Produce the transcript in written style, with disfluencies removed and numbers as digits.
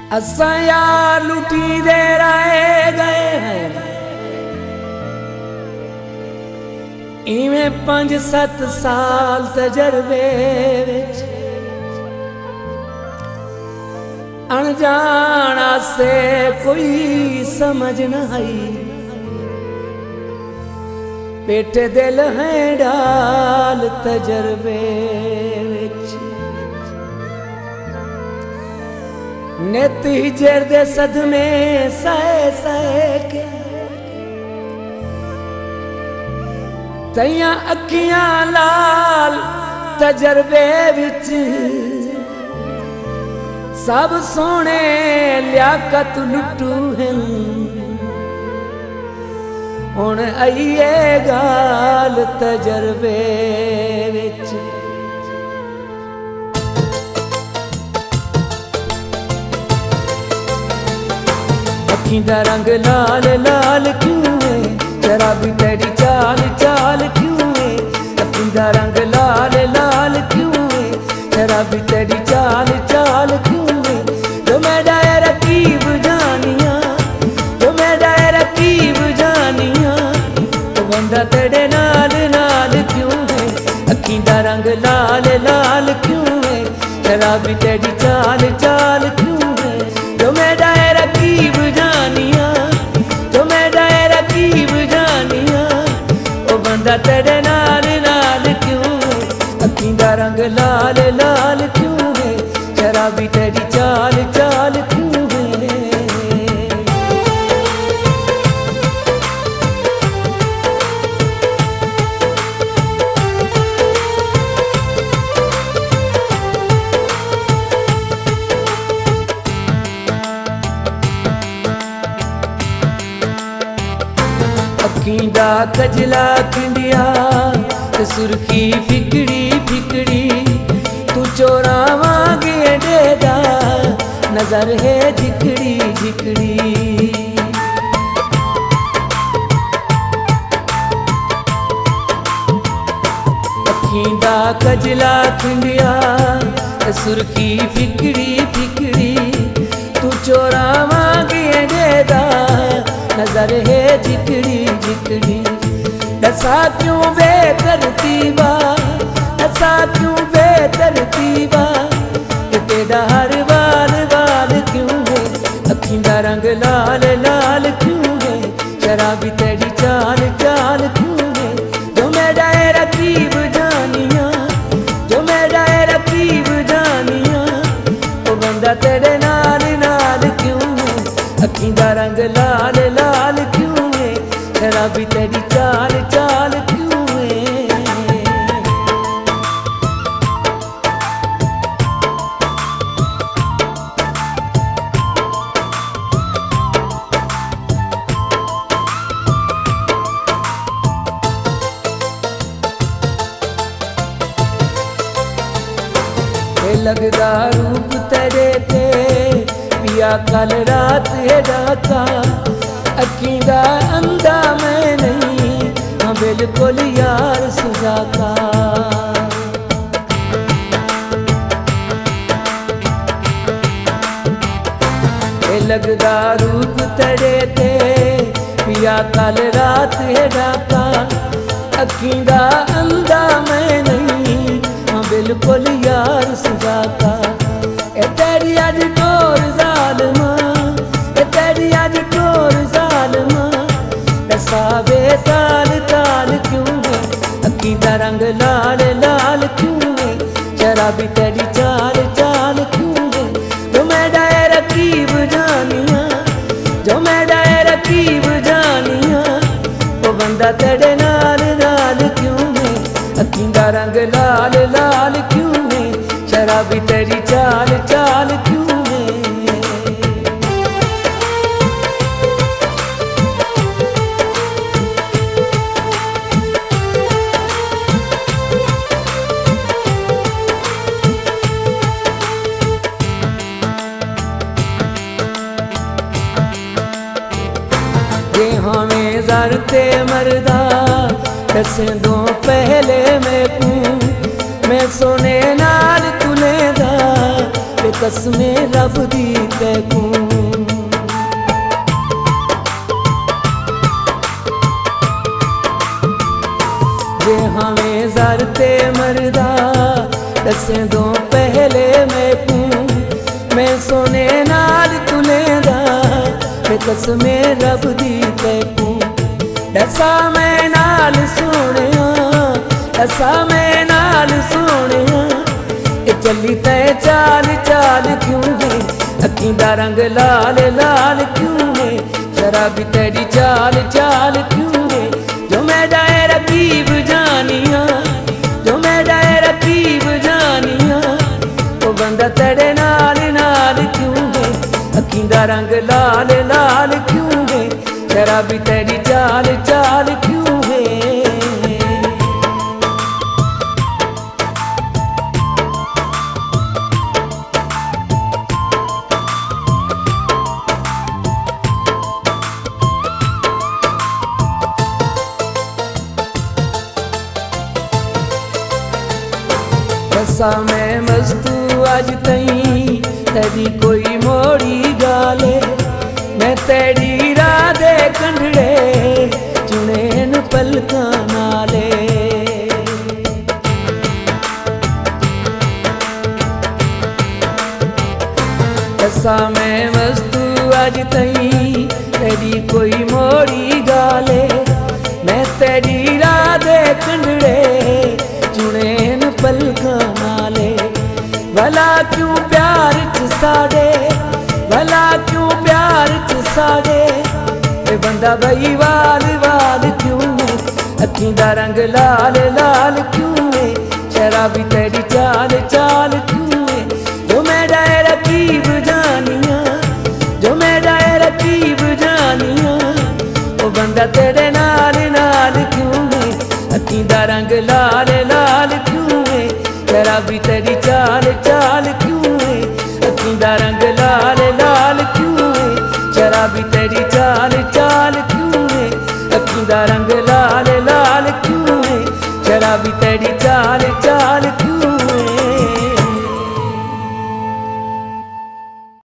असा यार लुटी दे रहे गए हैं इवें 5-7 साल तजर्बे विच अनजाना से कोई समझ न आई पेटे दिल है डाल तजर्बे विच नित हिजर दे सदमे सह सह के तैया अखियां लाल तजर्बे विच सब सोने लियाकत लुटू हैं हुण आईए गाल तजर्बे विच अखी दा रंग लाल लाल क्यों है जरा भी तेरी चाल चाल क्यों है अखी दा रंग लाल लाल क्यों है जरा भी तेरी चाल चाल क्यों है जो मैं डायर रकीब जानिया जो मैं डायर रकीब जानिया तो बंदा तेरे नाल नाल क्यों है अखी दा रंग लाल लाल क्यों है जरा भी तेरी चाल चाल क्यों है जो मैं डायर रकीब जानिया जो मैं डायर रकीब जानिया ओ बंदा तेरे नाल नाल क्यों है अखी दा रंग लाल लाल क्यों है जरा भी तेरी चाल चाल क्यों है अखींदा कजला खिंडिया ते सुरखी फिकड़ी फिकड़ी तू चोरावा गेडेदा नजर है झिकड़ी झिकड़ी अखींदा कजला खिंडिया ते सुरखी फिकड़ी फिकड़ी तू चोरावा गेडेदा नजर है झिकड़ी झिकड़ी दसा क्यों बेतरतीबा दसा क्यों बेतरतीबा तेरा हर बाल बाल क्यों है अखी दा रंग लाल लाल क्यों है जरा भी तेरी चाल चाल क्यों है जो मैं डायर रकीब जानिया जो मैं डायर रकीब जानिया वो बंदा तेरे नाल नाल क्यों है अखी दा रंग लाल लाल क्यों है जरा भी तेरी चाल चाल क्यों है लगदा रूप तेरे ते पिया कल रात है डाका अखी दा अंधा मैं नहीं हाँ बिल्कुल यार सुजाका लगदा रूप तेरे ते पिया कल रात है डाका अखी दा अंधा मैं नहीं हाँ बिल्कुल यार सुजाका ए तेरी अज टोर जालमा ए तेरी अज टोर जालमा दसा बेताल ताल क्यों है अखी दा रंग लाल लाल क्यों है जरा भी तेरी चाल चाल क्यों है जो मैं डायर रकीब जानिया जो मैं डायर रकीब जानिया वो बंदा तेरे नाल नाल क्यों है अखी दा रंग लाल लाल क्यों है जरा भी तेरी चाल चाल क्यों है ये हमें जरते मरदा दस दो पहले मैं सोने नाल तुले दा कसमें रब दी तैकूं। जे हमें जरते मरदा दसें दो पहले मैं सोने नाल तुलेदा ते कसमें रब दी तैकूं। दसा मैं नाल सोनिया, दसा मैं नाल सोनिया, चली तै चाल चाल क्यों है, अखीं दा रंग लाल लाल क्यों है, शराबी तेरी चाल चाल क्यों है। जो मैं डाए रकीब जानिया, जो मैं डाए रकीब जानिया, वो बंदा तेरे नाल नाल क्यों है, अखीं दा रंग लाल लाल क्यों है, शराबी तेरी चाल चाल क्यों है। बसा मैं मस्तू अज तई तेरी कोई मोड़ी गाले, मैं तेरी राह दे कंडड़े चुने न पलकां नाले। बसा मैं मस्तू अज तई तेरी कोई मोड़ी गाले, मैं तेरी राह दे कंडड़े चुने न पलकां नाले। भला क्यों प्यार च साड़े, भला क्यों प्यार च साड़े, ते बंदा बई वाल वाल क्यों है, अखीं दा रंग लाल लाल क्यों है, शराबी तेरी चाल चाल क्यों है। जो मैं डाए रकीब जानिया, जो मैं डाए रकीब जानिया, वो बंदा तेरे नाल नाल क्यों है, अखीं दा रंग लाल लाल क्यों है, शराबी तेरी चाल चाल क्यों है, अखीं दा रंग लाल लाल क्यों है, शराबी तेरी चाल चाल क्यों है, अखीं दा रंग लाल लाल क्यों है, शराबी तेरी